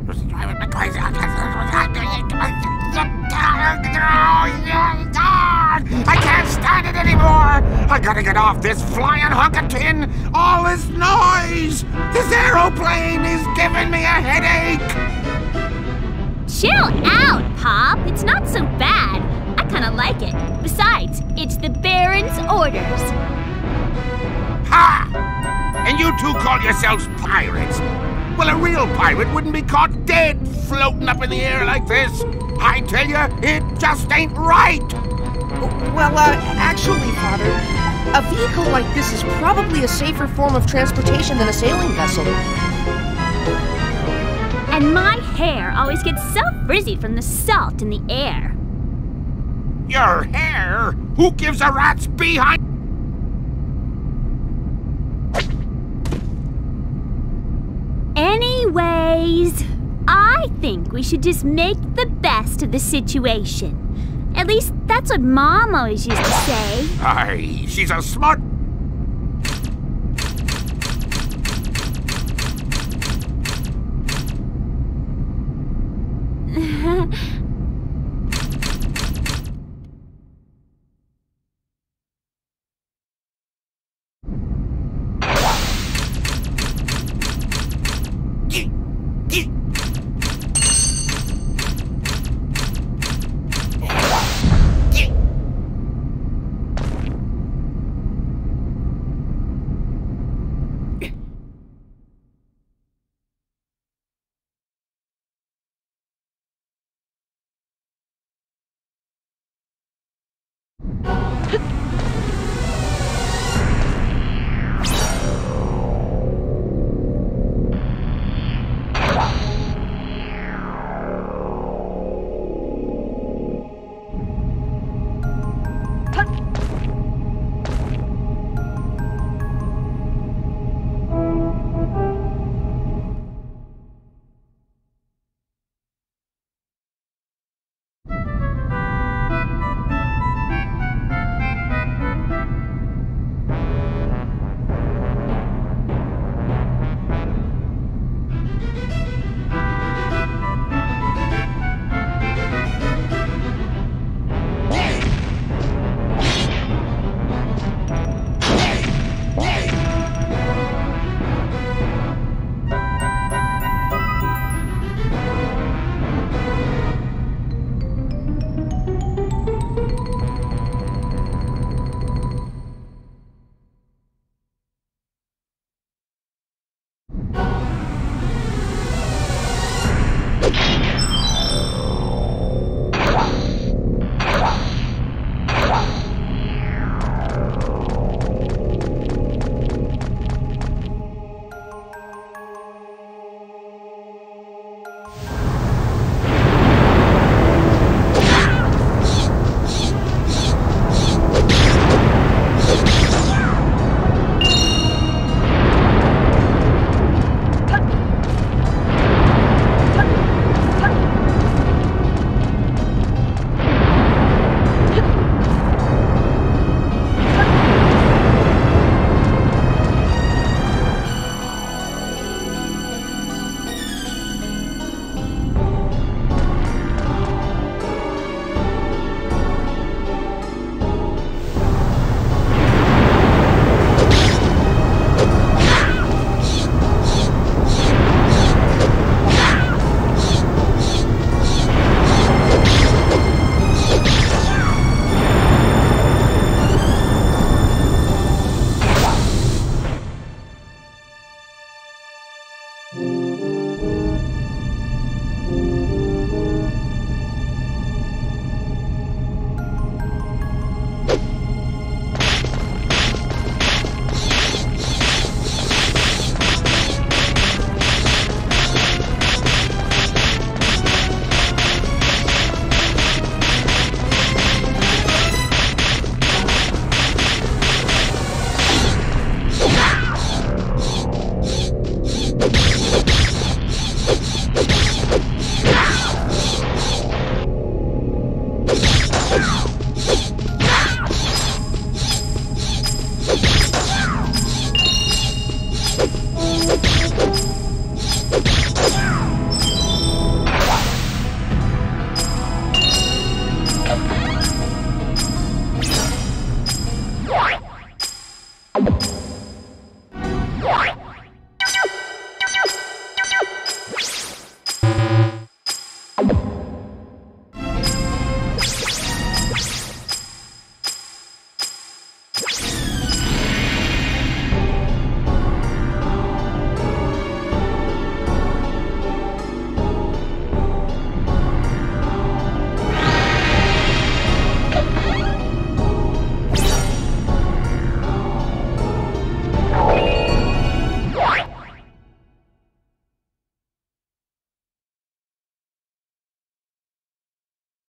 I can't stand it anymore! I gotta get off this flying hunk of tin! All this noise! This aeroplane is giving me a headache! Chill out, Pop. It's not so bad. I kinda like it. Besides, it's the Baron's orders. Ha! And you two call yourselves pirates? Well, a real pirate wouldn't be caught dead floating up in the air like this. I tell you, it just ain't right. Well, actually, Father, a vehicle like this is probably a safer form of transportation than a sailing vessel. And my hair always gets so frizzy from the salt in the air. Your hair? Who gives a rat's behind? Anyways, I think we should just make the best of the situation. At least that's what Mom always used to say. Aye, she's a smart